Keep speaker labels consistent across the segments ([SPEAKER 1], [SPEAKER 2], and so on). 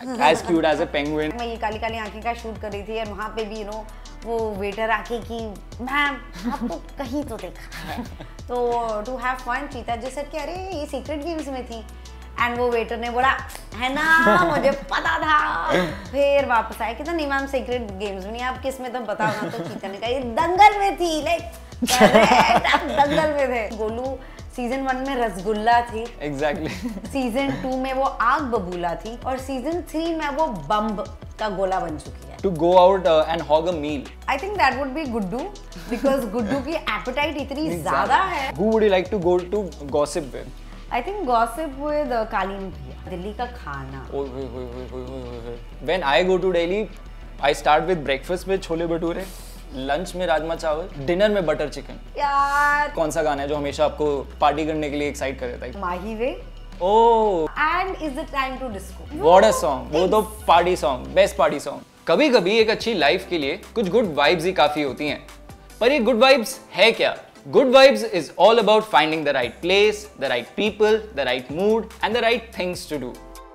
[SPEAKER 1] as cute as a penguin.
[SPEAKER 2] मैं ये काली काली आंखें का शूट कर रही थी और वहाँ पे भी वो वेटर आके कि मैम आपको कहीं तो देखा है। तो टू हैव फन चीता जी सेड कि अरे ये सीक्रेट गेम्स में थी एंड वो वेटर ने बोला है ना मुझे पता था। फिर वापस आया कि नहीं मैम सीक्रेट गेम्स में नहीं, आप किस में तो बताओ ना। तो चीता ने कहा ये दंगल में थी, लाइक दंगल में थे। गोलू सीजन 1 में रसगुल्ला थी,
[SPEAKER 1] Exactly.
[SPEAKER 2] सीजन 2 में वो आग बबूला थी और सीजन 3 में वो बम्ब का गोला बन चुकी है।
[SPEAKER 1] To go out and hog a meal.
[SPEAKER 2] I think that would be Guddu because Guddu की appetite इतनी ज़्यादा है।
[SPEAKER 1] Who would you like to go to gossip with?
[SPEAKER 2] I think gossip with कालीन भैया। दिल्ली का खाना।
[SPEAKER 1] When I go to Delhi, I start with breakfast with chole bhature, lunch में राजमा चावल, डिनर में बटर चिकन।
[SPEAKER 2] यार
[SPEAKER 1] कौन सा गाना है जो हमेशा आपको पार्टी करने के लिए एक्साइट कर देता है?
[SPEAKER 2] माही वे
[SPEAKER 1] oh,
[SPEAKER 2] and is the time to disco।
[SPEAKER 1] What a song, वो तो party song, best party song. कभी कभी एक अच्छी लाइफ के लिए कुछ गुड वाइब्स ही काफी होती हैं, पर ये गुड वाइब्स है क्या? Good vibes is all about finding the right place, the right people, the right mood and the right things to do.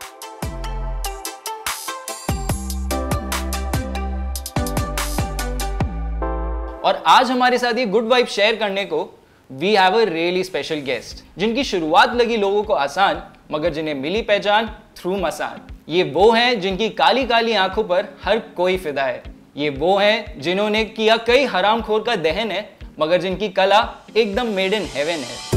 [SPEAKER 1] और आज हमारे साथ ये गुड वाइब शेयर करने को we have a really special guest, जिनकी शुरुआत लगी लोगों को आसान मगर जिन्हें मिली पहचान थ्रू मसान। ये वो हैं जिनकी काली काली आंखों पर हर कोई फिदा है। ये वो हैं जिन्होंने किया कई हरामखोर का दहन है मगर जिनकी कला एकदम मेड इन हेवन है।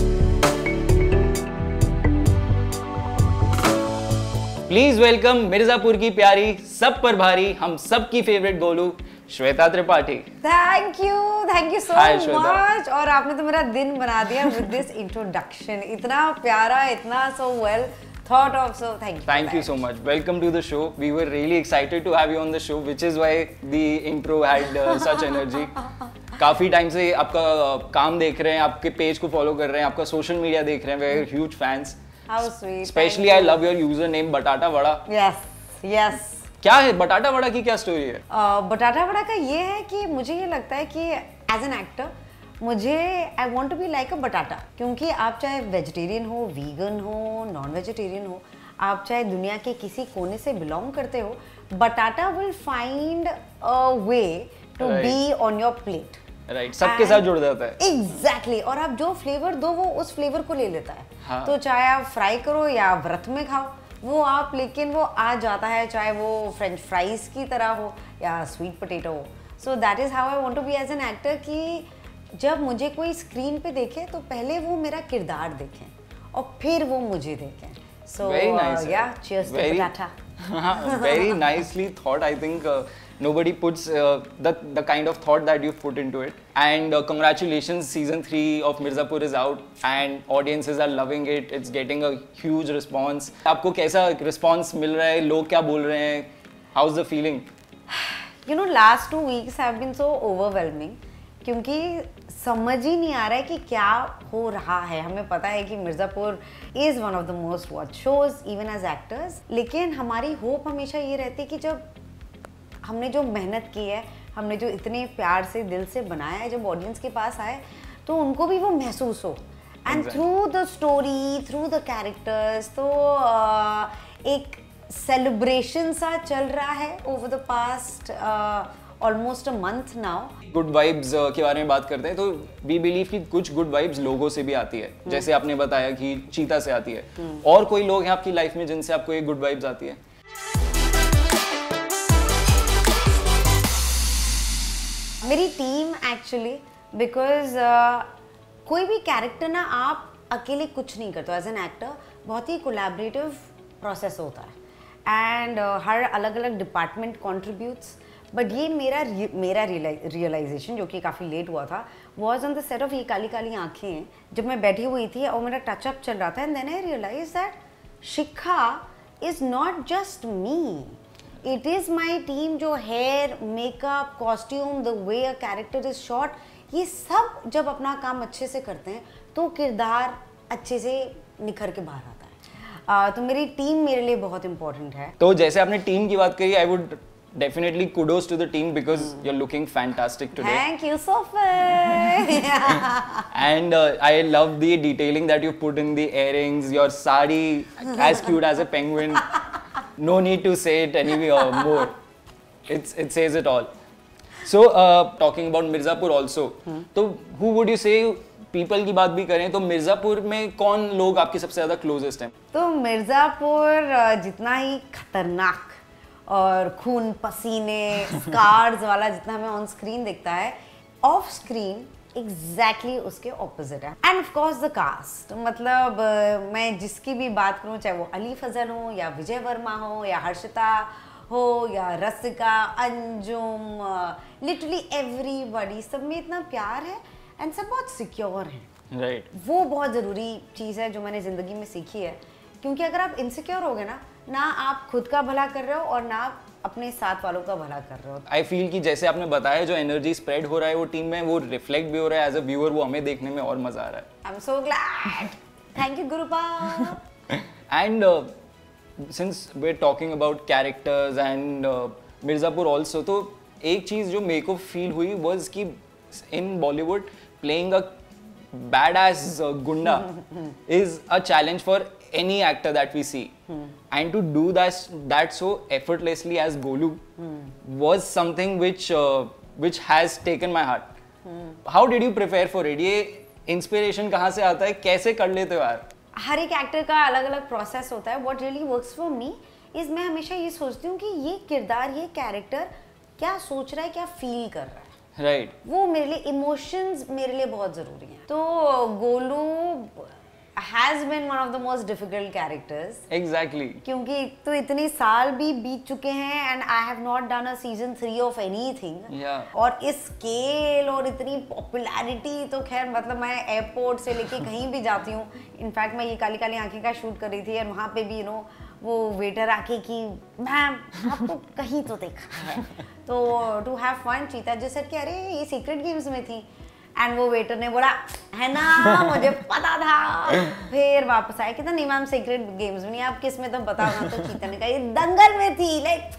[SPEAKER 1] प्लीज वेलकम मिर्जापुर की प्यारी, सब पर भारी, हम सब की favourite Golu, Shweta Tripathi.
[SPEAKER 2] Thank you so much. और आपने तो मेरा दिन बना दिया विद दिस इंट्रोडक्शन, इतना प्यारा, इतना so well thought of, so thank
[SPEAKER 1] you so much. Welcome to the show. We were really excited to have you on the show, which is why the intro had such energy. काफी time से आपका काम देख रहे हैं, आपके page को follow कर रहे हैं, आपका सोशल मीडिया देख रहे हैं, we are huge fans.
[SPEAKER 2] How sweet.
[SPEAKER 1] Especially I love your username बटाटा वड़ा।
[SPEAKER 2] Yes.
[SPEAKER 1] क्या है बटाटा वड़ा की, क्या स्टोरी है?
[SPEAKER 2] बटाटा वड़ा का ये है कि मुझे ये लगता है कि एज एन एक्टर मुझे I want to be like a बटाटा, क्योंकि आप चाहे वेजिटेरियन हो, वीगन हो, नॉन वेजिटेरियन हो, आप चाहे दुनिया के किसी कोने से बिलोंग करते हो, बटाटा will find a way to be on your plate.
[SPEAKER 1] Right, सबके साथ जुड़ जाता है।
[SPEAKER 2] एग्जैक्टली। और आप जो फ्लेवर दो वो उस फ्लेवर को ले लेता है।
[SPEAKER 1] हाँ।
[SPEAKER 2] तो चाहे आप फ्राई करो या व्रत में खाओ, वो आप लेकिन वो आ जाता है, चाहे वो फ्रेंच फ्राइज की तरह हो या स्वीट पोटैटो हो। So that is how I want to be as an actor कि जब मुझे कोई स्क्रीन पे देखे तो पहले वो मेरा किरदार देखें और फिर वो मुझे देखें। सो या चीयर्स टू बटाटा।
[SPEAKER 1] Very nicely thought. I think nobody puts the kind of thought that you've put into it. And congratulations, season 3 of Mirzapur is out and audiences are loving it. It's getting a huge response. आपको कैसा response मिल रहा है? लोग क्या बोल रहे हैं? How's the feeling?
[SPEAKER 2] You know, last 2 weeks have been so overwhelming. क्योंकि समझ ही नहीं आ रहा है कि क्या हो रहा है। हमें पता है कि Mirzapur is one of the most watch shows even as actors, लेकिन हमारी होप हमेशा ये रहती है कि जब हमने जो मेहनत की है, हमने जो इतने प्यार से दिल से बनाया है, जब ऑडियंस के पास आए तो उनको भी वो महसूस हो। And through the story, through the characters, तो एक सेलिब्रेशन सा चल रहा है over the past almost a month now.
[SPEAKER 1] Good vibes के बारे में बात करते हैं तो वी बिलीव कि कुछ गुड वाइब्स लोगों से भी आती है, जैसे आपने बताया कि चीता से आती है। और कोई लोग हैं आपकी लाइफ में जिनसे आपको एक गुड वाइब्स आती है?
[SPEAKER 2] मेरी टीम एक्चुअली, बिकॉज कोई भी कैरेक्टर ना आप अकेले कुछ नहीं करते। एज एन एक्टर बहुत ही कोलैबोरेटिव प्रोसेस होता है एंड हर अलग अलग डिपार्टमेंट कॉन्ट्रीब्यूट्स। बट ये मेरा रियलाइजेशन जो कि काफ़ी लेट हुआ था was on the set of ये काली काली आँखें, जब मैं बैठी हुई थी और मेरा टचअप चल रहा था। And then I realize that Shikha is not just me, it is my team. जो hair, makeup, costume, the way a character is shot, ये सब जब अपना काम अच्छे से करते हैं तो किरदार अच्छे से निखर के बाहर आता है। तो मेरी टीम मेरे लिए बहुत इंपॉर्टेंट है।
[SPEAKER 1] तो जैसे आपने टीम की बात करी, I would definitely kudos to the team because you're looking fantastic today.
[SPEAKER 2] Thank you, Sophie.
[SPEAKER 1] And I love the detailing that you put in the earrings, your sari as cute as a penguin. No need to say it any more. It says it all. So talking about Mirzapur also, तो who would you say people की बात भी करें तो मिर्जापुर में कौन लोग आपके सबसे ज़्यादा closest हैं?
[SPEAKER 2] तो मिर्जापुर जितना ही खतरनाक और खून पसीने स्कार्स वाला जितना हमें ऑन स्क्रीन दिखता है, ऑफ स्क्रीन एग्जैक्टली उसके ऑपोजिट है. And of course the cast, मतलब मैं जिसकी भी बात करूं, चाहे वो अली फजल हो या विजय वर्मा हो या हर्षिता हो या रसिका, अंजुम, लिटरली एवरीबॉडी, सब में इतना प्यार है एंड सब बहुत सिक्योर हैं.
[SPEAKER 1] राइट.
[SPEAKER 2] वो बहुत ज़रूरी चीज़ है जो मैंने ज़िंदगी में सीखी है, क्योंकि अगर आप इनसिक्योर होगे ना आप खुद का भला कर रहे हो और ना आप अपने साथ वालों का भला कर रहे हो.
[SPEAKER 1] आई फील कि जैसे आपने बताया जो एनर्जी स्प्रेड हो रहा है वो टीम में, वो रिफ्लेक्ट भी हो रहा है एज अ व्यूअर, वो हमें देखने में और मजा आ रहा है.
[SPEAKER 2] I am so glad. Thank you Gurupa.
[SPEAKER 1] And since we are talking about characters and Mirzapur also, तो एक चीज़ जो मेरे को फील हुई वॉज कि in Bollywood playing a badass gunda is a challenge for any actor that we see, and to do that so effortlessly as Golu was something which has taken my heart. How did you prepare for it? ये inspiration कहाँ से आता है, कैसे कर लेते हो यार?
[SPEAKER 2] हर एक एक्टर का अलग अलग प्रोसेस होता है. What really works for me is मैं हमेशा ये सोचती हूँ कि ये किरदार, ये कैरेक्टर क्या सोच रहा है, क्या फील कर रहा है.
[SPEAKER 1] राइट.
[SPEAKER 2] वो मेरे लिए इमोशंस मेरे लिए बहुत जरूरी हैं. तो Golu has been one of the most difficult characters.
[SPEAKER 1] Exactly.
[SPEAKER 2] क्योंकि तो इतने साल भी बीत चुके हैं and I have not done a season 3 of anything. और इस स्केल और इतनी पॉपुलैरिटी, तो खैर मतलब मैं एयरपोर्ट से लेके कहीं भी जाती हूँ. इनफैक्ट मैं ये काली काली आंखें का शूट कर रही थी और वहाँ पे भी वो वेटर आके कि मैम आपको कहीं तो देखा है. तो टू हैव फन, चीता जो सेड कि अरे ये सीक्रेट गेम्स में थी, एंड वो वेटर ने बोला है ना मुझे पता था. फिर वापस आए कि नहीं मैम सीक्रेट गेम्स में नहीं, आप किस में तो बताओ ना. तो चीता ने कहा ये दंगल में थी. लाइक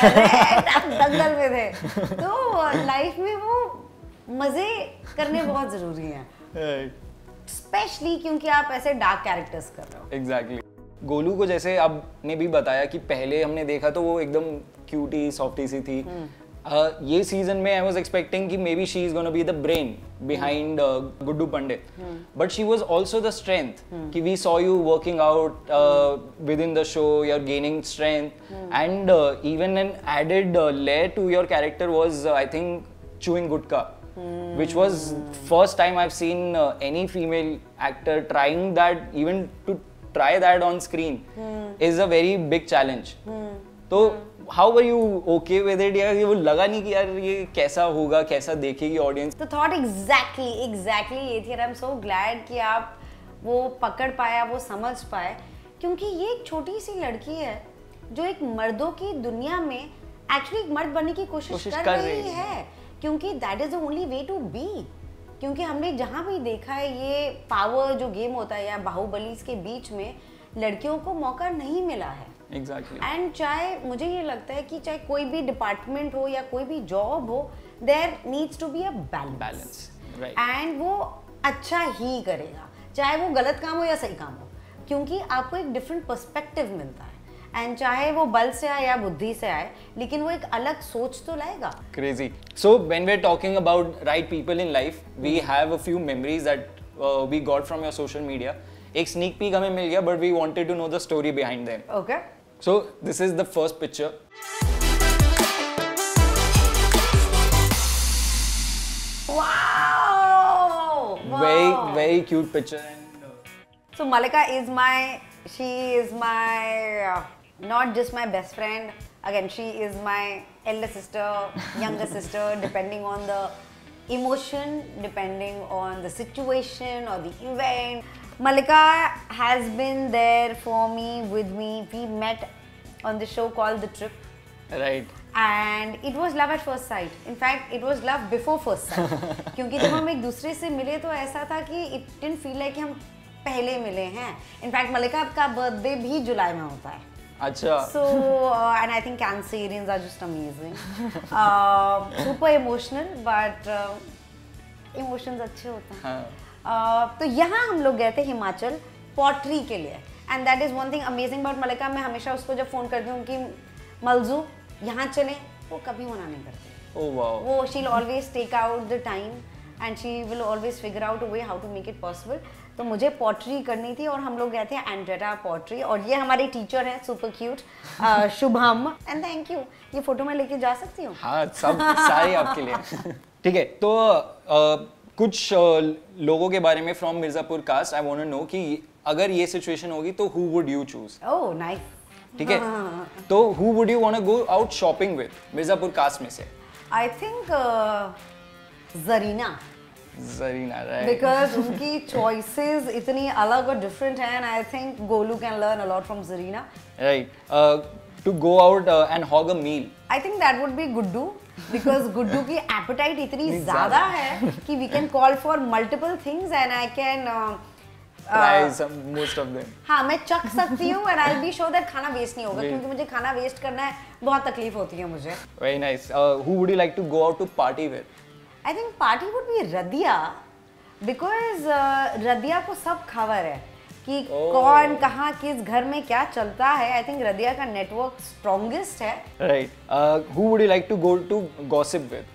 [SPEAKER 2] दंगल में थे. तो लाइफ में वो मजे करने बहुत जरूरी हैं, स्पेशली क्योंकि आप ऐसे डार्क कैरेक्टर्स कर रहे हो.
[SPEAKER 1] एग्जैक्टली. गोलू को जैसे आपने भी बताया कि पहले हमने देखा तो वो एकदम क्यूटी सॉफ्टी सी थी. ये सीजन में आई वाज एक्सपेक्टिंग कि maybe she is gonna be the brain behind Guddu Pandit, but she was also the strength. कि we saw you working out with in the show, you are gaining strength, and even an added layer to your character was I think chewing gutka, which was first time I've seen any female actor trying that. Even to try that on screen is a very big challenge. तो how were you okay with it? या ये वो लगा नहीं कि यार ये कैसा होगा, कैसा देखेगी ऑडियंस?
[SPEAKER 2] तो थॉट एग्जैक्टली ये थी. आई एम सो ग्लैड कि आप वो पकड़ पाया, वो समझ पाए, क्योंकि ये एक छोटी सी लड़की है जो एक मर्दों की दुनिया में एक्चुअली एक मर्द बनने की कोशिश कर रही है, क्योंकि that is the only way to be. क्योंकि हमने जहाँ भी देखा है ये पावर जो गेम होता है या बाहुबली के बीच में लड़कियों को मौका नहीं मिला है.
[SPEAKER 1] एग्जैक्टली.
[SPEAKER 2] एंड चाहे मुझे ये लगता है कि चाहे कोई भी डिपार्टमेंट हो या कोई भी जॉब हो, there needs to be a balance. And वो अच्छा ही करेगा, चाहे वो गलत काम हो या सही काम हो, क्योंकि आपको एक डिफरेंट पर्सपेक्टिव मिलता है. एंड चाहे वो बल से आए या बुद्धि से आए, लेकिन वो एक अलग सोच तो लाएगा.
[SPEAKER 1] Crazy. So when we're talking about right people in life, we have a few memories that we got from your social media. एक sneak peek हमें मिल गया, but we wanted to know the story behind them.
[SPEAKER 2] Okay.
[SPEAKER 1] So this is the first picture.
[SPEAKER 2] Wow!
[SPEAKER 1] Very cute picture. And
[SPEAKER 2] so Malika is she is my not just my best friend. Again, she is my elder sister, younger sister, depending on the emotion, depending on the situation or the event. Malika has been there for me, with me. We met on the show called The Trip.
[SPEAKER 1] Right.
[SPEAKER 2] And it was love at first sight. In fact, it was love before first sight. क्योंकि जब हम एक दूसरे से मिले तो ऐसा था कि it didn't feel like हम पहले मिले हैं. In fact, Malika का बर्थडे भी जुलाई में होता है.
[SPEAKER 1] अच्छा.
[SPEAKER 2] So and I think Cancerians are just amazing. Super emotional, but emotions अच्छे होते हैं. तो यहाँ हम लोग गए थे हिमाचल पॉटरी के लिए. And that is one thing amazing about Malika. मैं हमेशा उसको जब फोन करती हूँ कि मलजू यहाँ चले, वो कभी मना नहीं करती.
[SPEAKER 1] Oh wow.
[SPEAKER 2] वो she will always take out the time and she will always figure out a way how to make it possible. तो मुझे पॉटरी करनी थी और हम लोग गए थे एंड्रेटा पॉटरी, और ये हमारे टीचर हैं super cute Shubham, and thank you. ये फोटो मैं लेके जा सकती हूँ?
[SPEAKER 1] हाँ, सब सारी आपके लिए. ठीक है, तो कुछ लोगों के बारे में from Mirzapur cast I want to know कि अगर ये सिचुएशन होगी तो who would you choose?
[SPEAKER 2] Oh nice.
[SPEAKER 1] ठीक है, तो who would you want to go out shopping with Mirzapur cast में से?
[SPEAKER 2] I think Zarina.
[SPEAKER 1] Zarina, right?
[SPEAKER 2] Because उनकी चॉइसेस इतनी अलग और डिफरेंट हैं, and I think Golu can learn a lot from Zarina.
[SPEAKER 1] Right. To go out and hog a meal,
[SPEAKER 2] I think that would be Guddu, because Guddu की appetite इतनी ज्यादा है कि we can call for multiple things and I can
[SPEAKER 1] try some most of them.
[SPEAKER 2] हाँ, मैं चख सकती हूँ and I'll be sure that खाना वेस्ट नहीं होगा, क्योंकि मुझे खाना वेस्ट करना है, बहुत तकलीफ होती है मुझे.
[SPEAKER 1] Very nice. Who would you like to go out to party with?
[SPEAKER 2] I think party would be रदिया, because रदिया को सब खबर है कि कौन कहाँ किस घर में क्या चलता है. I think रदिया का नेटवर्क स्ट्रॉन्गेस्ट है.
[SPEAKER 1] Right. Who would you like to go to gossip with?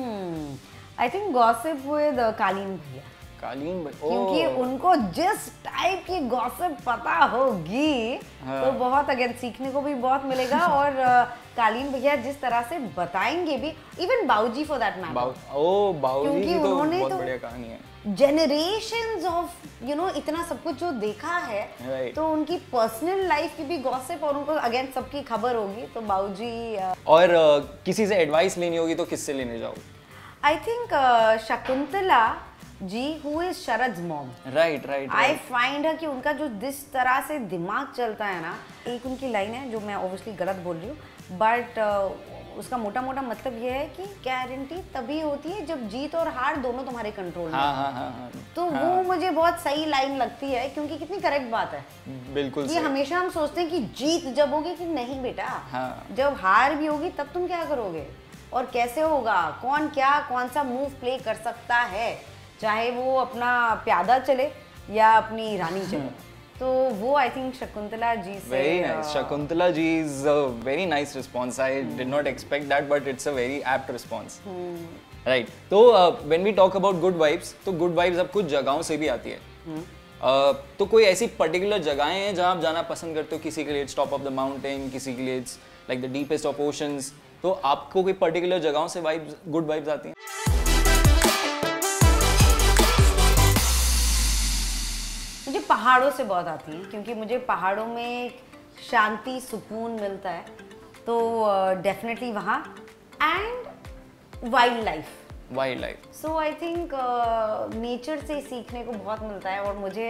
[SPEAKER 2] I think gossip with कालीन भैया.
[SPEAKER 1] कालीन भाई,
[SPEAKER 2] क्योंकि उनको जिस टाइप की गॉसिप पता होगी तो बहुत अगेन सीखने को भी बहुत मिलेगा. और कालीन भैया जिस तरह से बताएंगे भी, even Bauji for that matter,
[SPEAKER 1] Bauji की तो बहुत
[SPEAKER 2] तो
[SPEAKER 1] बढ़िया कहानी है.
[SPEAKER 2] जनरेशंस ऑफ इतना सब कुछ जो देखा है, तो उनकी पर्सनल लाइफ की भी गॉसिप और उनको अगेन सबकी खबर होगी. तो बाऊजी.
[SPEAKER 1] और किसी से एडवाइस लेनी होगी तो किससे लेने जाओ?
[SPEAKER 2] I think Shakuntala ji, who is Sharad's mom.
[SPEAKER 1] Right.
[SPEAKER 2] I find her कि उनका जो जिस तरह से दिमाग चलता है ना, एक उनकी लाइन है जो मैं obviously गलत बोल रही हूँ, but उसका मोटा मोटा मतलब ये है कि गारंटी तभी होती है जब जीत और हार दोनों तुम्हारे कंट्रोल में.
[SPEAKER 1] हाँ.
[SPEAKER 2] तो वो मुझे बहुत सही लाइन लगती है, क्योंकि कितनी करेक्ट बात है.
[SPEAKER 1] बिल्कुल.
[SPEAKER 2] ये हमेशा हम सोचते हैं कि जीत जब होगी, कि नहीं बेटा, जब हार भी होगी तब तुम क्या करोगे और कैसे होगा, कौन सा मूव प्ले कर सकता है, चाहे वो अपना प्यादा चले या अपनी रानी चले. तो वो आई थिंक शकुंतला जी से.
[SPEAKER 1] Very nice. Shakuntala ji is a very nice response. I did not expect that, but it's a very apt response. Right. तो when we talk about good vibes, तो गुड वाइब्स अब कुछ जगहों से भी आती है. तो कोई ऐसी पर्टिकुलर जगहें हैं जहां आप जाना पसंद करते हो? किसी के लिए it's top of the mountain, किसी के लिए it's like the deepest of oceans. तो आपको कोई पर्टिकुलर जगहों से वाइब्स, गुड वाइब्स आती हैं?
[SPEAKER 2] मुझे पहाड़ों से बहुत आती हैं, क्योंकि मुझे पहाड़ों में शांति सुकून मिलता है. तो डेफिनेटली वहाँ. And wild life. So I think nature से सीखने को बहुत मिलता है. और मुझे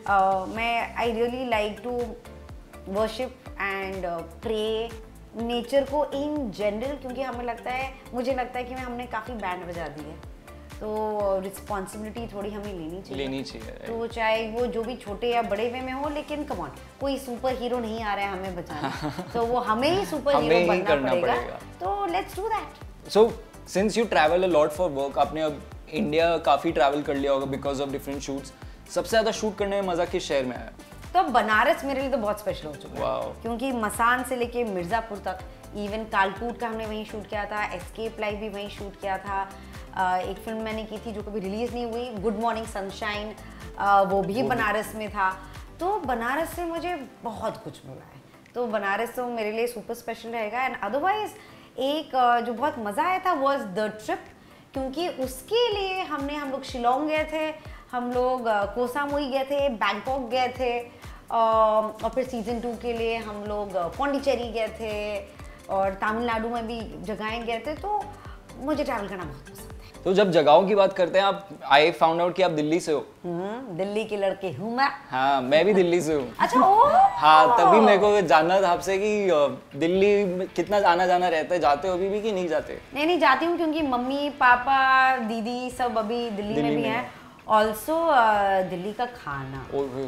[SPEAKER 2] I really like to worship and pray nature को इन जनरल, क्योंकि मुझे लगता है कि हमने काफ़ी बैंड बजा दी है, तो रिस्पॉन्सिबिलिटी थोड़ी हमें लेनी चाहिए. तो चाहे वो जो भी छोटे या बड़े वे में हो, लेकिन कम ऑन, कोई सुपर हीरो नहीं आ रहा है हमें बचाने. तो वो हमें ही सुपर हीरो बनना पड़ेगा. तो let's do that.
[SPEAKER 1] So since you travel a lot for work, आपने अब इंडिया काफ़ी ट्रैवल कर लिया होगा बिकॉज ऑफ डिफरेंट शूट्स. सबसे ज़्यादा शूट करने में मज़ा किस शहर में आया?
[SPEAKER 2] तो बनारस मेरे लिए तो बहुत स्पेशल हो चुका है, क्योंकि मसान से लेके मिर्ज़ापुर तक, इवन कालकूट का हमने वहीं शूट किया था, एस्केप लाइफ भी वहीं शूट किया था. एक फिल्म मैंने की थी जो कभी रिलीज नहीं हुई, गुड मॉर्निंग सनशाइन, वो भी बनारस में था. तो बनारस से मुझे बहुत कुछ मिला है. तो बनारस तो मेरे लिए सुपर स्पेशल रहेगा. एंड अदरवाइज एक जो बहुत मज़ा आया था वॉज द ट्रिप, क्योंकि उसके लिए हम लोग शिलोंग गए थे, हम लोग कोसा मुई गए थे, बैंकॉक गए थे, और फिर सीजन 2 के लिए हम लोग पौंडीचेरी गए थे, और तमिलनाडु में भी जगहें गए थे. तो मुझे ट्रैवल करना बहुत पसंद है.
[SPEAKER 1] तो जब जगहों की बात करते हैं, आप आई फाउंड आउट कि आप दिल्ली से हो.
[SPEAKER 2] दिल्ली के लड़के हूँ मैं.
[SPEAKER 1] हाँ, मैं भी दिल्ली से हूँ.
[SPEAKER 2] अच्छा. ओ
[SPEAKER 1] हाँ, तभी मेरे को जानना था आपसे कि दिल्ली में कितना आना जाना रहता है, जाते हो अभी भी कि नहीं जाते?
[SPEAKER 2] नहीं जाती हूँ, क्योंकि मम्मी पापा दीदी सब अभी दिल्ली में भी हैं. ऑल्सो दिल्ली का खाना,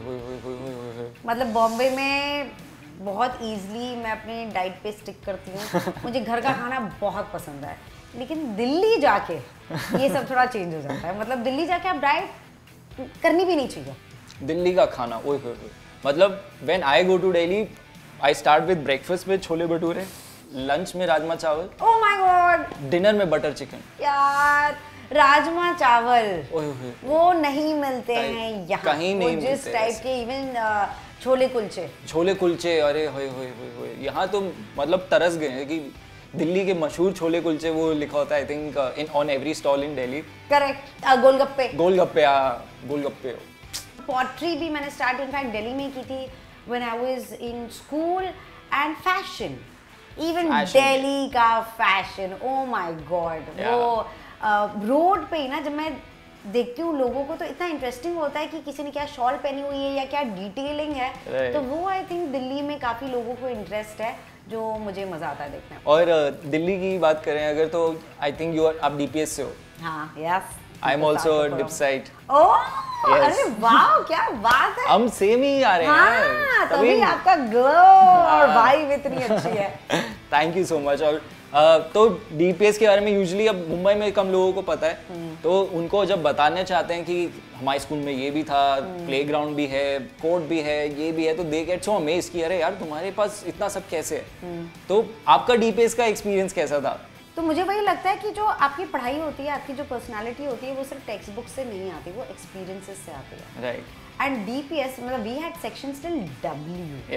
[SPEAKER 2] मतलब बॉम्बे में बहुत ईजिली मैं अपने डाइट पे स्टिक करती हूँ. मुझे घर का खाना बहुत पसंद है, लेकिन दिल्ली जाके ये सब थोड़ा चेंज हो जाता है. मतलब दिल्ली जाके आप डाइट करनी भी नहीं चाहिए.
[SPEAKER 1] दिल्ली का खाना, ओए मतलब when I go to Delhi I start with breakfast with chole bhature, lunch में rajma chawal,
[SPEAKER 2] oh my god,
[SPEAKER 1] dinner में बटर चिकन।
[SPEAKER 2] यार राजमा चावल
[SPEAKER 1] ओए होए,
[SPEAKER 2] वो नहीं मिलते हैं यहाँ,
[SPEAKER 1] कहीं नहीं मिलते
[SPEAKER 2] जिस टाइप के इवन छोले कुलचे,
[SPEAKER 1] छोले कुलचे, अरे होए होए होए, यहाँ तो मतलब तरस गए हैं कि दिल्ली के मशहूर छोले कुलचे, वो लिखा होता है I think in on every stall in Delhi.
[SPEAKER 2] Correct, golgappe,
[SPEAKER 1] golgappe, golgappe.
[SPEAKER 2] Pottery भी मैंने स्टार्ट इनफैक्ट दिल्ली में की थी when I was in school, and fashion, even Delhi का फैशन, ओ माय गॉड, वो रोड पे ही ना जब मैं देखती हूँ लोगों को तो इतना इंटरेस्टिंग होता है कि किसी ने क्या शॉल पहनी हुई है या क्या डिटेलिंग है, तो वो आई थिंक दिल्ली में काफ़ी लोगों को इंटरेस्ट है, जो मुझे मज़ा आता है देखने में।
[SPEAKER 1] और दिल्ली की बात करें अगर तो आई थिंक आप डीपीएस से हो।
[SPEAKER 2] हाँ, yes,
[SPEAKER 1] I am also DPSite.
[SPEAKER 2] Oh, अरे वाह, क्या बात है,
[SPEAKER 1] हम सेम ही आ रहे हैं,
[SPEAKER 2] तभी आपका गर्ल और वाइब इतनी अच्छी है।
[SPEAKER 1] Thank you so much. और तो डीपीएस के बारे में यूजुअली अब मुंबई में कम लोगों को पता है, तो उनको जब बताने चाहते हैं कि हमारे स्कूल में ये भी था, प्लेग्राउंड भी है, कोर्ट भी है, ये भी है, तो दे गेट सो अमेज्ड कि अरे यार तुम्हारे पास इतना सब कैसे है। तो आपका डीपीएस का एक्सपीरियंस कैसा था?
[SPEAKER 2] तो मुझे वही लगता है कि जो आपकी पढ़ाई होती है, आपकी जो पर्सनालिटी होती है, वो सिर्फ टेक्स्ट बुक से नहीं आती, वो एक्सपीरियंसेस से आती है।
[SPEAKER 1] राइट।
[SPEAKER 2] एंड डीपीएस मतलब we had sections till W.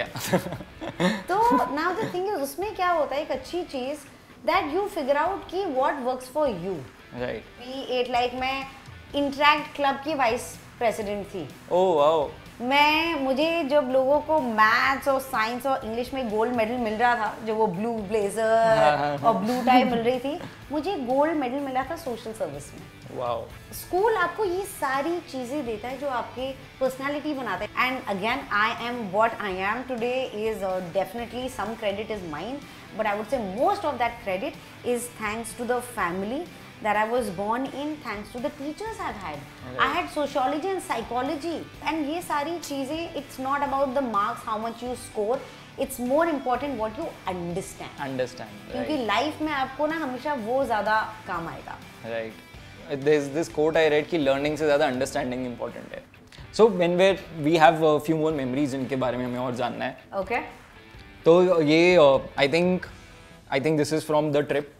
[SPEAKER 2] तो नाउ द थिंग इज, उसमें क्या होता है, एक अच्छी चीज दैट यू फिगर आउट कि what works for you.
[SPEAKER 1] Right.
[SPEAKER 2] We like मैं इंटरैक्ट क्लब की वाइस प्रेसिडेंट थी।
[SPEAKER 1] Oh wow.
[SPEAKER 2] मुझे जब लोगों को मैथ्स और साइंस और इंग्लिश में गोल्ड मेडल मिल रहा था, जो वो ब्लू ब्लेजर और ब्लू टाई मिल रही थी, मुझे गोल्ड मेडल मिला था सोशल सर्विस में।
[SPEAKER 1] वाओ।
[SPEAKER 2] स्कूल आपको ये सारी चीजें देता है जो आपके पर्सनालिटी बनाते हैं। And again I am what I am today is definitely some credit is mine, but I would say most of that credit is thanks to the family that I was born in, thanks to the teachers I've had. Right. I had sociology and psychology, and ये सारी चीजें, it's not about the marks, how much you score, it's more important what you understand.
[SPEAKER 1] Understand.
[SPEAKER 2] क्योंकि life में आपको ना हमेशा वो ज्यादा काम आएगा.
[SPEAKER 1] Right. There's this quote I read कि learning से ज़्यादा understanding important है. So when we have a few more memories जिनके बारे में हमें और जानना है.
[SPEAKER 2] Okay.
[SPEAKER 1] तो ये I think this is from the trip.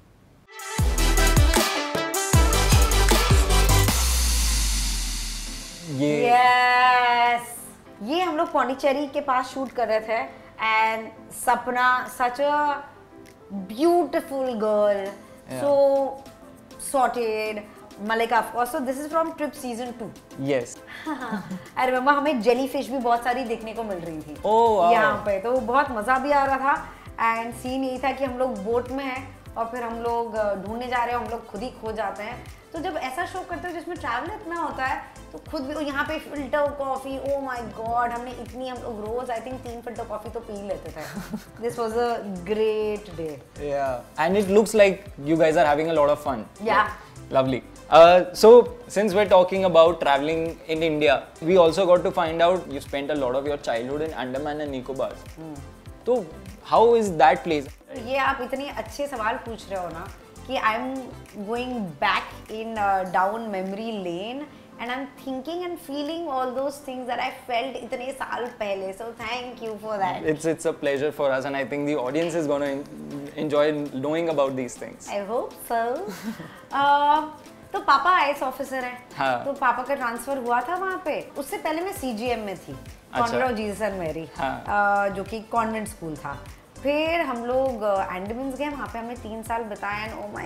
[SPEAKER 2] Yes. ये हम लोग पौंडीचेरी के पास शूट कर रहे थे, एंड सपना such a beautiful girl, so sorted. Malika, of course. So this is from Trip Season 2.
[SPEAKER 1] Yes.
[SPEAKER 2] I remember हमें jellyfish भी बहुत सारी देखने को मिल रही थी।
[SPEAKER 1] Oh wow.
[SPEAKER 2] यहाँ पे तो बहुत मजा भी आ रहा था, एंड सीन यही था कि हम लोग बोट में हैं और फिर हम लोग ढूंढने जा रहे हैं, हम लोग खुद ही खो जाते हैं। तो जब ऐसा शो करते हो जिसमें ट्रैवल इतना होता है, तो खुद भी यहाँ पे filter coffee, oh my God, हमने इतनी, हम लोग रोज आई थिंक 3 फिल्टर कॉफी तो पी लेते थे। This was a great day.
[SPEAKER 1] Yeah, and it looks like you guys are having a lot of fun.
[SPEAKER 2] Yeah.
[SPEAKER 1] Lovely. So since we're talking about traveling in India, we also got to find out you spent a lot of your childhood in Andaman and Nicobar. So how is that place?
[SPEAKER 2] ये आप इतने अच्छे सवाल पूछ रहे हो ना कि I am going back in down memory lane, and I'm thinking and feeling all those things that I felt इतने साल पहले. So thank you for that.
[SPEAKER 1] It's a pleasure for us, and I think the audience is going to enjoy knowing about these things.
[SPEAKER 2] I hope so. तो पापा IAS officer हैं.
[SPEAKER 1] हाँ.
[SPEAKER 2] तो पापा का ट्रांसफर हुआ था वहाँ पे. उससे पहले मैं सीजीएम में थी, convent of Jesus and Mary, जो कि कॉन्वेंट स्कूल था. फिर हम लोग एंडमन्स गए, वहाँ पे हमने 3 साल बिताए, एंड ओ माय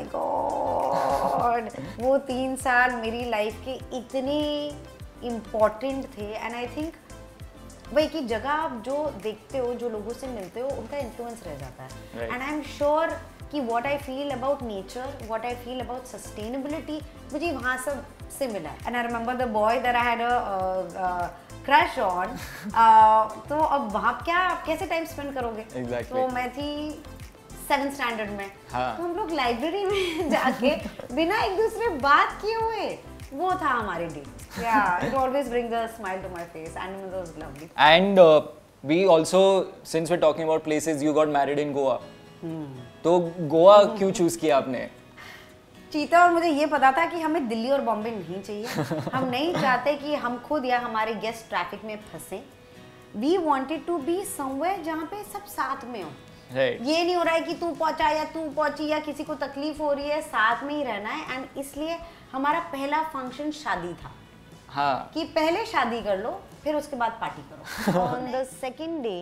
[SPEAKER 2] गॉड, वो 3 साल मेरी लाइफ के इतने इम्पोर्टेंट थे. एंड आई थिंक वही की जगह आप जो देखते हो, जो लोगों से मिलते हो, उनका इन्फ्लुएंस रह जाता है. एंड आई एम श्योर कि what I feel about nature, what I feel about sustainability, मुझे वहाँ सब से मिला. And I remember the boy that I had a crush on. तो अब वहाँ क्या कैसे टाइम स्पेंड करोगे?
[SPEAKER 1] Exactly.
[SPEAKER 2] तो मैं थी 7th स्टैंडर्ड में.
[SPEAKER 1] हाँ.
[SPEAKER 2] तो हम लोग लाइब्रेरी में जाके बिना एक दूसरे बात किए हुए, वो था हमारे day. Yeah, it always brings a smile to my face, and it was lovely.
[SPEAKER 1] And we also, since we're talking about places, you got married in Goa. तो गोवा क्यों चूज किया आपने?
[SPEAKER 2] चीता और मुझे ये पता था कि हमें दिल्ली और बॉम्बे नहीं चाहिए. हम नहीं चाहते कि हम खुद या हमारे गेस्ट ट्रैफिक में फंसे. We wanted to be somewhere जहाँ पे सब साथ में हो।
[SPEAKER 1] Right.
[SPEAKER 2] ये नहीं हो रहा है कि तू पहुंचा या तू पहुंची या किसी को तकलीफ हो रही है, साथ में ही रहना है। एंड इसलिए हमारा पहला फंक्शन शादी था।
[SPEAKER 1] हाँ
[SPEAKER 2] कि पहले शादी कर लो फिर उसके बाद पार्टी करो। On the second day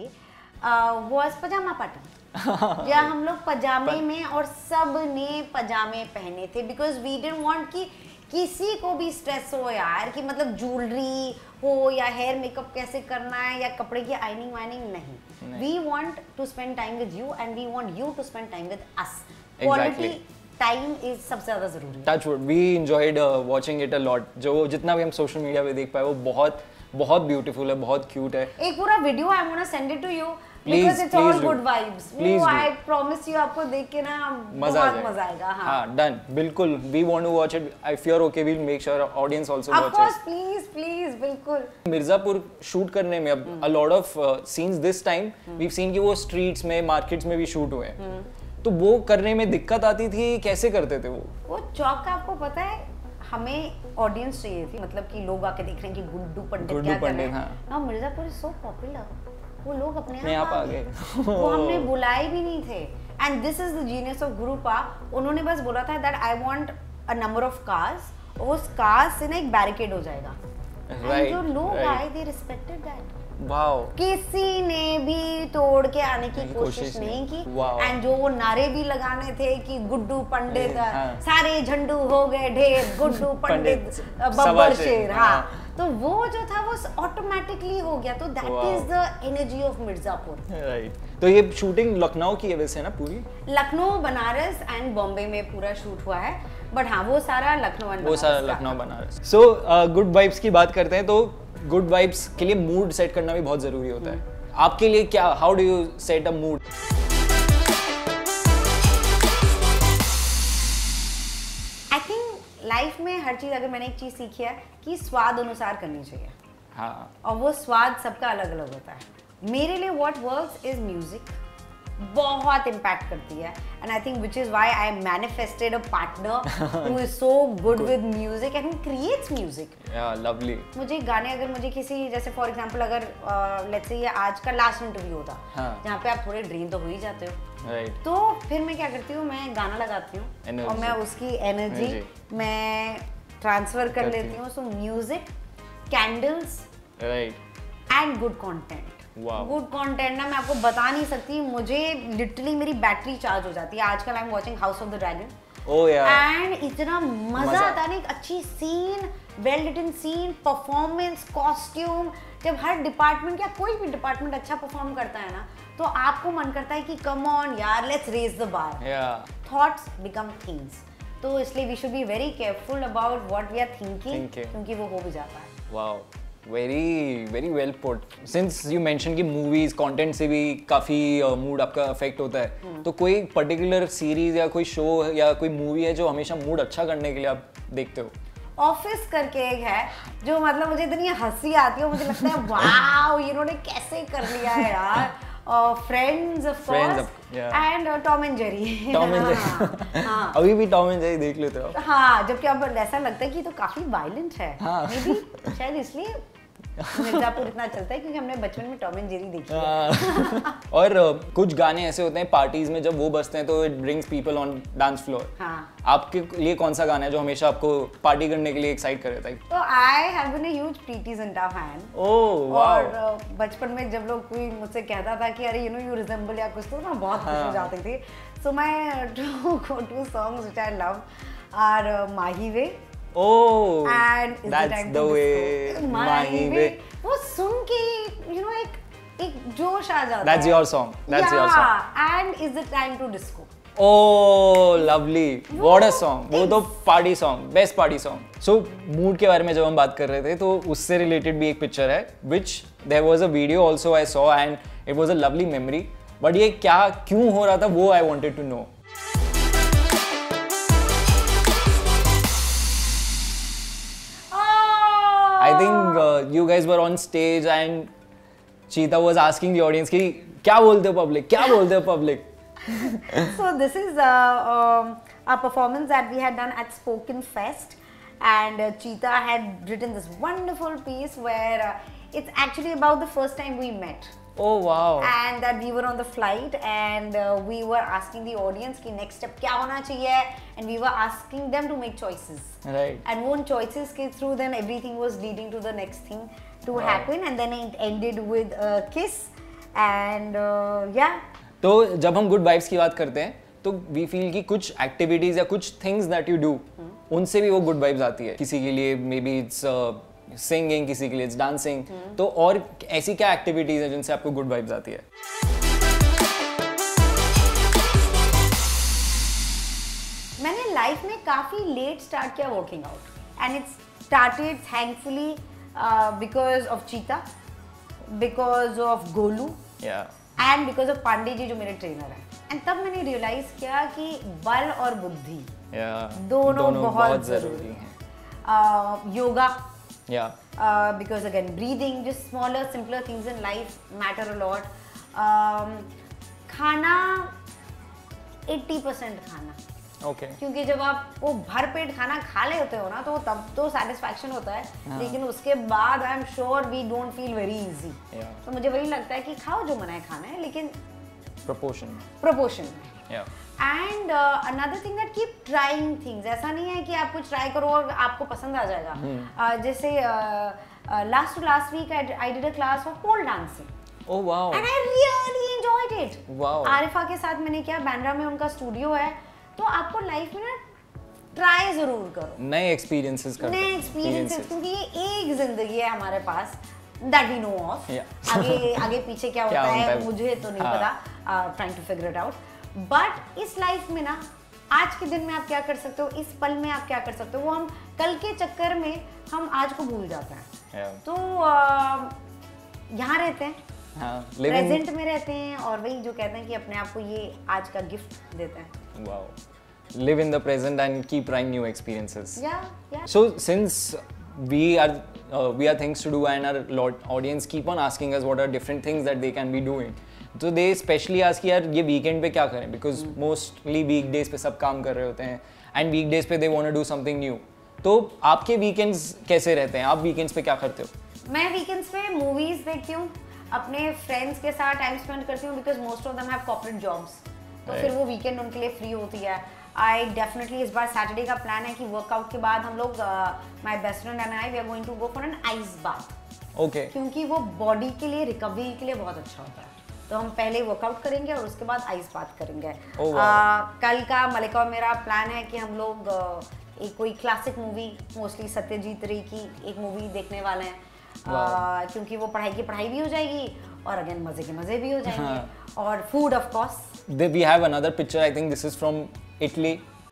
[SPEAKER 2] was pyjama party या हम लोग पजामे में और सब ने पजामे पहने थे बिकॉज वी डिडंट वांट कि किसी को भी स्ट्रेस हो यार कि मतलब ज्वेलरी हो या हेयर मेकअप कैसे करना है या कपड़े की आइनिंग वाइनिंग नहीं। We want to spend time with you and we want you to spend time with us. Quality time is सबसे ज्यादा जरूरी है।
[SPEAKER 1] Touch wood, we enjoyed watching it a lot. जो जितना भी हम सोशल मीडिया पे देख पाए वो बहुत बहुत ब्यूटीफुल है, बहुत क्यूट है।
[SPEAKER 2] एक पूरा video I am gonna send it to you
[SPEAKER 1] Please,
[SPEAKER 2] because it's
[SPEAKER 1] please
[SPEAKER 2] all
[SPEAKER 1] do.
[SPEAKER 2] good vibes.
[SPEAKER 1] Please
[SPEAKER 2] वो
[SPEAKER 1] do.
[SPEAKER 2] I promise you आपको देख के ना
[SPEAKER 1] मजा आ
[SPEAKER 2] बहुत मजा आएगा।
[SPEAKER 1] हाँ डन, बिल्कुल। We want to watch it. If you are okay we'll make sure audience also watch it.
[SPEAKER 2] Of course, please, please, बिल्कुल।
[SPEAKER 1] मिर्जापुर शूट करने में अब a lot of scenes this time we have seen कि वो streets में, markets में भी shoot हुए हैं। तो वो करने में दिक्कत आती थी, कैसे करते थे वो
[SPEAKER 2] चौक का आपको पता है हमें ऑडियंस चाहिए थी, मतलब कि लोग आके देख रहे हैं कि गुड्डू पंडित क्या कर रहे हैं। ना मिर्जापुर इज सो पॉपुलर, वो लोग अपने आप आ गए। वो हमने बुलाए भी नहीं थे। And this is the genius of Gurupa. उन्होंने बस बोला था that I want a number of cars, और उस कार्स से ना एक बैरिकेड हो जाएगा।
[SPEAKER 1] राइट,
[SPEAKER 2] जो लोग आए दे रिस्पेक्टेड दैट।
[SPEAKER 1] वाओ,
[SPEAKER 2] किसी ने भी तोड़ के आने की कोशिश नहीं की। एंड जो वो नारे भी लगाने थे कि गुड्डू पंडित, सारे झंडू हो गए ढेर, गुड्डू पंडित बब्बर शेर। हाँ, तो वो जो था वो ऑटोमेटिकली हो गया। तो that is the energy of Mirzapur.
[SPEAKER 1] Right. तो ये शूटिंग लखनऊ की है वैसे ना पूरी?
[SPEAKER 2] लखनऊ, बनारस एंड बॉम्बे में पूरा शूट हुआ है, बट हाँ वो सारा Lucknow
[SPEAKER 1] Banaras. So good vibes की बात करते हैं, तो गुड वाइब्स के लिए मूड सेट करना भी बहुत जरूरी होता है। आपके लिए क्या, how do you set a mood?
[SPEAKER 2] I think life में हर चीज, अगर मैंने एक चीज सीखी है कि स्वाद अनुसार करनी चाहिए।
[SPEAKER 1] हाँ,
[SPEAKER 2] और वो स्वाद सबका अलग अलग होता है। मेरे लिए व्हाट वर्क्स इज म्यूजिक, बहुत इम्पैक्ट करती है। And I think which is why I manifested a partner who is so good with music and creates music.
[SPEAKER 1] Lovely.
[SPEAKER 2] मुझे गाने, अगर मुझे किसी, जैसे फॉर एग्जांपल अगर लेट्स से ये आज का लास्ट इंटरव्यू होता, जहाँ पे आप थोड़े ड्रेन तो हो ही जाते हो,
[SPEAKER 1] राइट।
[SPEAKER 2] तो फिर मैं क्या करती हूँ, मैं गाना लगाती हूँ और मैं उसकी एनर्जी मैं ट्रांसफर कर लेती हूँ। So music, candles,
[SPEAKER 1] right,
[SPEAKER 2] and good content. Good content ना मैं आपको बता नहीं सकती, मुझे लिटरली मेरी बैटरी चार्ज हो जाती है। आजकल I am watching House of the Dragon.
[SPEAKER 1] Oh यार,
[SPEAKER 2] एंड इतना मजा आता है ना, एक अच्छी scene, well written scene, performance, costume. जब हर डिपार्टमेंट या कोई भी डिपार्टमेंट अच्छा परफॉर्म करता है ना, तो आपको मन करता है कि कम ऑन यार, let's raise the bar. Thoughts become things. तो इसलिए we should be very careful about what we are thinking, क्योंकि वो हो भी जाता है।
[SPEAKER 1] Wow, very very well put. Since you mention कि मूवीज कंटेंट से भी काफी मूड आपका अफेक्ट होता है, तो कोई पर्टिकुलर सीरीज या कोई शो या कोई मूवी है जो हमेशा मूड अच्छा करने के लिए आप देखते हो?
[SPEAKER 2] ऑफिस करके एक है जो, मतलब मुझे इतनी हंसी आती है, मुझे लगता है वाओ इन्होंने कैसे कर लिया है यार। Friends of course, and Tom and Jerry.
[SPEAKER 1] हाँ, अभी भी टॉम एंड जेरी देख लेते हो?
[SPEAKER 2] हाँ, जबकि अब ऐसा लगता है कि तो काफी वायलेंट है। मे बी शायद इसलिए मिर्जापुर इतना चलता है क्योंकि हमने बचपन में टॉम एंड जेरी देखी है।
[SPEAKER 1] और कुछ गाने ऐसे होते हैं पार्टीज में जब वो बजते हैं तो it brings people on dance floor. आपके लिए कौन सा गाना है जो हमेशा आपको पार्टी करने के लिए एक्साइट कर रहा है?
[SPEAKER 2] तो I have been a huge Preity Zinta fan.
[SPEAKER 1] Oh wow.
[SPEAKER 2] और बचपन में जब लोग कोई मुझसे कहता था कि अरे यू नो यू रिजेंबल या कुछ, तो ना बहुत खुश हो जाती थी। So my two songs which I love are Mahi Ve.
[SPEAKER 1] Oh,
[SPEAKER 2] and
[SPEAKER 1] that's the way, Mahi way.
[SPEAKER 2] वो सुन के you know एक जोश आ जाता है।
[SPEAKER 1] That's your song. That's your song.
[SPEAKER 2] And is the time to disco.
[SPEAKER 1] Oh, lovely. What a song. वो तो party song, best party song. So mood के बारे में जब हम बात कर रहे थे तो उससे related भी एक picture है, which there was a video also I saw and it was a lovely memory. But ये क्या क्यों हो रहा था वो I wanted to know. I think you guys were on stage and Cheetah was asking the audience कि क्या बोलते हो public, क्या बोलते हो public.
[SPEAKER 2] So this is a performance that we had done at Spoken Fest, and Cheetah had written this wonderful piece where it's actually about the first time we met.
[SPEAKER 1] Oh wow.
[SPEAKER 2] And that we were on the flight and we were asking the audience कि next step क्या होना चाहिए, and we were asking them to make choices.
[SPEAKER 1] Right.
[SPEAKER 2] And वो choices के through then everything was leading to the next thing to happen, and then it ended with a kiss and yeah.
[SPEAKER 1] तो जब हम good vibes की बात करते हैं तो वी फील कि कुछ एक्टिविटीज या कुछ थिंग्स दैट यू डू उनसे भी वो गुड वाइब्स आती है. किसी के लिए मे बी इट्स सिंगिंग, किसी के लिए इट्स डांसिंग. तो और ऐसी क्या एक्टिविटीज है जिनसे आपको गुड वाइब्स आती है?
[SPEAKER 2] मैंने लाइफ में काफी लेट स्टार्ट किया working out, and it started thankfully because of Cheeta, because of Golu and because of Pandey ji जो मेरे ट्रेनर हैं. एंड तब मैंने रियलाइज किया कि बल और बुद्धि दोनों बहुत जरूरी हैं. Yoga, because again breathing, just smaller simpler things in life matter a lot. खाना 80% खाना.
[SPEAKER 1] Okay.
[SPEAKER 2] क्योंकि जब आप वो भर पेट खाना खा लेते हो ना तो तब तो सेटिस्फैक्शन होता है, लेकिन उसके बाद I am sure we don't feel very easy. तो मुझे वही लगता है कि खाओ जो मना है खाना है, लेकिन proportion. And another thing that keep trying things. ऐसा नहीं है कि आप कुछ ट्राई करो और आपको पसंद आ जाएगा. जैसे last to last week I did a class of pole dancing.
[SPEAKER 1] Oh wow.
[SPEAKER 2] And I really enjoyed it.
[SPEAKER 1] Wow.
[SPEAKER 2] Arifa के साथ मैंने किया. बैंड्रा में उनका स्टूडियो है. तो आपको लाइफ में ना ट्राई जरूर करो,
[SPEAKER 1] नए एक्सपीरियंसेस करो.
[SPEAKER 2] नए एक्सपीरियंसेस, क्योंकि ये एक जिंदगी है हमारे पास that we know of. आगे पीछे क्या होता है मुझे तो नहीं पता. Trying to figure it out. But इस लाइफ में ना आज के दिन में आप क्या कर सकते हो, इस पल में आप क्या कर सकते हो, वो हम कल के चक्कर में हम आज को भूल जाते हैं. तो यहाँ रहते हैं, प्रेजेंट में रहते हैं, और वही जो कहते हैं कि अपने आप को ये आज का गिफ्ट देते हैं.
[SPEAKER 1] Wow. Live in the present and keep trying new experiences.
[SPEAKER 2] Yeah.
[SPEAKER 1] So since we are things to do and our audience keep on asking us what are different things that they can be doing. So they especially ask कि यार ये weekend पे क्या करें, because mostly weekdays पे सब काम कर रहे होते हैं and weekdays पे they want to do something new. तो आपके weekends कैसे रहते हैं? आप weekends पे क्या करते हो?
[SPEAKER 2] मैं weekends पे movies देखती हूँ, अपने friends के साथ time spend करती हूँ, because most of them have corporate jobs. तो फिर वो वीकेंड उनके लिए फ्री होती है. आई डेफिनेटली इस बार सैटरडे का प्लान है कि वर्कआउट के बाद हम लोग my best friend and I we are going to go for an ice bath.
[SPEAKER 1] Okay.
[SPEAKER 2] क्योंकि वो बॉडी के लिए, रिकवरी के लिए बहुत अच्छा होता है. तो हम पहले वर्कआउट करेंगे और उसके बाद आइस बाथ करेंगे. कल का मलिका और मेरा प्लान है कि हम लोग एक कोई क्लासिक मूवी, मोस्टली सत्यजीत रे की एक मूवी देखने वाले हैं. क्योंकि वो पढ़ाई की पढ़ाई भी हो जाएगी और अगेन मजे के मजे भी हो जाएंगे. और food of course.
[SPEAKER 1] We have another picture. I think this is from Italy.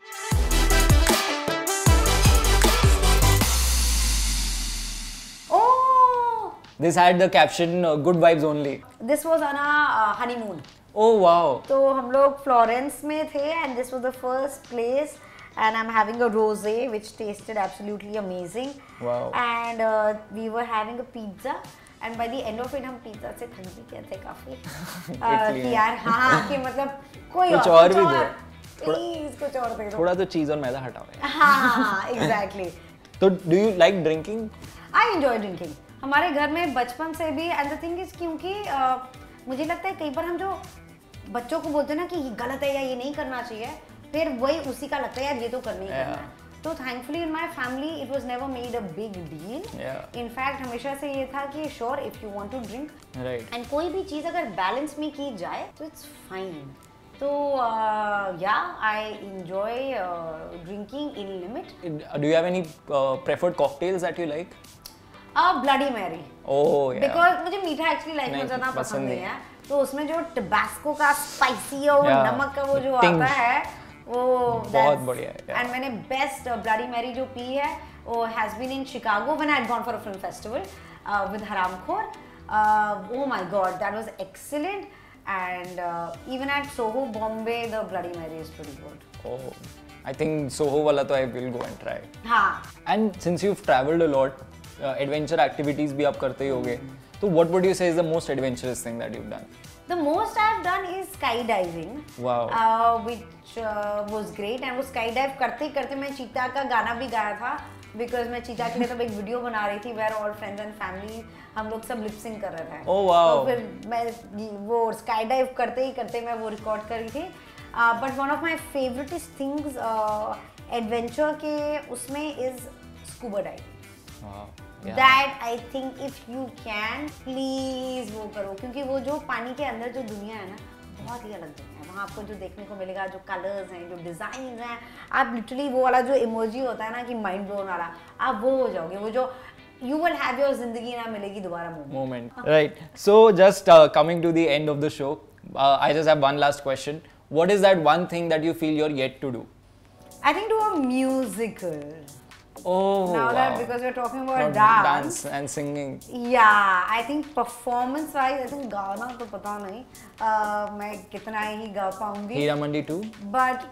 [SPEAKER 2] Oh!
[SPEAKER 1] This had the caption "Good vibes only."
[SPEAKER 2] This was on a honeymoon.
[SPEAKER 1] Oh wow!
[SPEAKER 2] तो हम लोग फ्लोरेंस में थे and this was the first place. And I'm having a rosé which tasted absolutely amazing.
[SPEAKER 1] Wow.
[SPEAKER 2] And we were having a pizza. And by the end of it हम pizza से थक भी गए थे काफी. कि यार हाँ कि मतलब कुछ और भी दो. प्लीज कुछ और दे दो.
[SPEAKER 1] थोड़ा तो चीज और मैदा हटाओ.
[SPEAKER 2] हाँ exactly.
[SPEAKER 1] तो do you like drinking?
[SPEAKER 2] I enjoy drinking. हमारे घर में बचपन से भी. And the thing is क्योंकि मुझे लगता है कई बार हम जो बच्चों को बोलते हैं ना कि ये गलत है या ये नहीं करना चाहिए, फिर वही उसी का लगता है यार ये तो करना ही करना है. तो thankfully in my family it was never made a big deal. In fact हमेशा से ये था कि sure if you want to drink, and कोई भी चीज अगर बैलेंस में की जाए तो इट्स फाइन. तो yeah I enjoy drinking in limit.
[SPEAKER 1] Do you have any preferred cocktails that you like?
[SPEAKER 2] Bloody Mary.
[SPEAKER 1] Oh yeah.
[SPEAKER 2] Because मुझे मीठा एक्चुअली लाइफ में ज्यादा पसंद नहीं है. तो उसमें जो टबास्को का स्पाइसी और नमक का वो जो आता है वो
[SPEAKER 1] बहुत बढ़िया है.
[SPEAKER 2] एंड मैंने बेस्ट ब्लडी मैरी जो पी है वो has been in Chicago when I had gone for a film festival with Haramkhor. Oh my God that was excellent. And even at Soho Bombay the Bloody Mary is pretty good.
[SPEAKER 1] Oh I think Soho वाला तो I will go and try.
[SPEAKER 2] हाँ.
[SPEAKER 1] And since you have travelled a lot, adventure activities भी आप करते ही होगे, तो what would you say is the most adventurous thing that you've done?
[SPEAKER 2] The most I've done is skydiving.
[SPEAKER 1] Wow.
[SPEAKER 2] Which was great. And वो skydive करते करते मैं चीता का गाना भी गाया था. बिकॉज मैं चीता के लिए तब एक वीडियो बना रही थी where all friends and family हम लोग सब लिप सिंक कर रहे थे।
[SPEAKER 1] Oh, wow.
[SPEAKER 2] तो फिर मैं वो स्काई डाइव करते ही करते मैं वो रिकॉर्ड कर रही थी। But one of my favouritest things adventure के उसमें इज scuba dive. That I think if you can please वो करो, क्योंकि वो जो पानी के अंदर जो दुनिया है ना बहुत ही अलग दुनिया है। वहाँ आपको जो देखने को मिलेगा, जो कलर्स हैं, जो डिजाइन हैं, आप लिटरली वो वाला जो इमोजी होता है ना कि माइंड ब्लोन वाला, आप वो हो जाओगे। वो जो you will have your जिंदगी ना मिलेगी दोबारा
[SPEAKER 1] moment. Right. So just coming to the end of the show, I just have one last question. What is that one thing that you feel you're yet to do?
[SPEAKER 2] I think do a musical.
[SPEAKER 1] Oh,
[SPEAKER 2] now
[SPEAKER 1] wow.
[SPEAKER 2] that because we're talking about
[SPEAKER 1] Not
[SPEAKER 2] dance
[SPEAKER 1] and singing.
[SPEAKER 2] Yeah, I think performance wise I think गाना तो पता नहीं मैं कितना ही गा पाऊंगी।
[SPEAKER 1] Hira Mandi 2.
[SPEAKER 2] But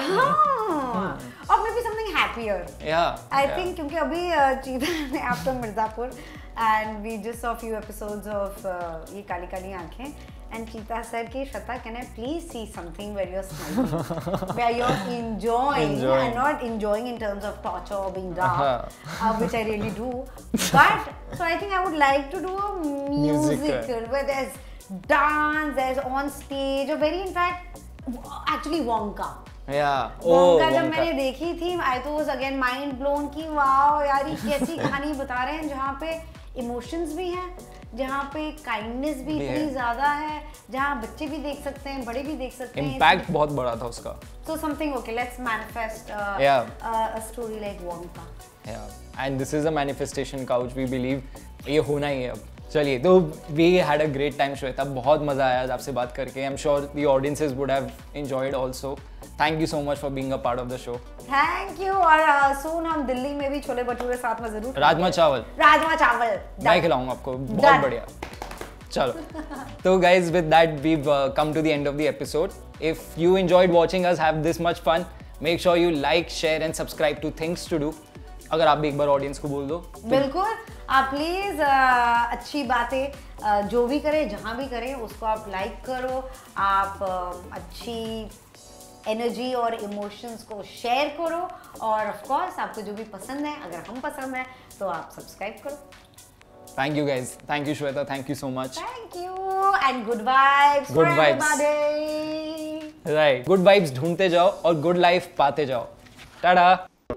[SPEAKER 2] or maybe something happier.
[SPEAKER 1] Yeah.
[SPEAKER 2] I think क्योंकि अभी चीता ने after Mirzapur and we just saw a few episodes of ये काली काली आँखें and Cheetah said कि Shweta, can I please see something where you're smiling, where you're enjoying and not enjoying in terms of torture or being dark, which I really do. But so I think I would like to do a musical where there's dance, there's on stage, or very in fact actually Wonka.
[SPEAKER 1] Yeah.
[SPEAKER 2] Wonka जब मैंने देखी थी I was again mind blown कि wow यार ये कैसी कहानी बता रहे हैं जहाँ पे इमोशंस भी हैं, जहाँ पे काइंडनेस भी इतनी ज्यादा है, जहाँ बच्चे भी देख सकते हैं, बड़े भी देख सकते हैं।
[SPEAKER 1] इम्पैक्ट बहुत बड़ा था उसका।
[SPEAKER 2] So something okay, let's manifest a story like Wonka.
[SPEAKER 1] Yeah, and this is a manifestation couch. We believe ये होना ही है अब। चलिए, तो we had a great time Shweta, बहुत मजा आया आज आपसे बात करके। I'm sure the audiences would have enjoyed also. Thank you so much for being a part of the show.
[SPEAKER 2] Thank you और soon हम दिल्ली में भी छोले भटूरे साथ में जरूर।
[SPEAKER 1] राजमा चावल मैं खिलाऊंगा आपको, बहुत बढ़िया। चलो, तो guys, with that we've come to the end of the episode. If you enjoyed watching us have this much fun, make sure you like, share and subscribe to Things to Do. अगर आप भी एक बार audience को बोल दो।
[SPEAKER 2] बिल्कुल, आप please अच्छी बातें जो भी करें, जहाँ भी करें, उसको आप लाइक करो, आप अच्छी एनर्जी और इमोशंस को शेयर करो, और ऑफ कोर्स आपको जो भी पसंद है, अगर हम पसंद है तो आप सब्सक्राइब करो।
[SPEAKER 1] Thank you guys. Thank you Shweta. Thank you so much.
[SPEAKER 2] Thank you and good vibes.
[SPEAKER 1] Good vibes.
[SPEAKER 2] Everybody.
[SPEAKER 1] Right. Good vibes ढूंढते जाओ और good life पाते जाओ। टाटा।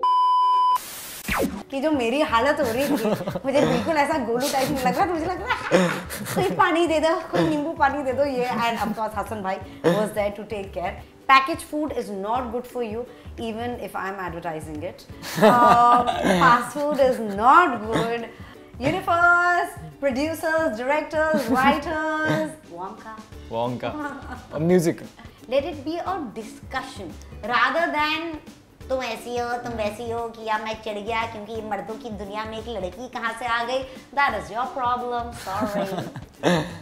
[SPEAKER 2] कि जो मेरी हालत हो रही थी, मुझे बिल्कुल ऐसा गोलू टाइप में लग रहा था, मुझे लग रहा है कोई पानी दे दो, कोई नींबू पानी दे दो ये, and of course Hassan भाई was there to take care. Packaged food is not good for you, even if I'm advertising it. Fast food is not good. Universe, producers, directors, writers, Wonka.
[SPEAKER 1] A musical.
[SPEAKER 2] Let it be a discussion rather than तुम ऐसी हो, तुम वैसी हो, कि या मैं चिढ़ गया क्योंकि मर्दों की दुनिया में एक लड़की कहाँ से आ गई। That is your problem. Sorry.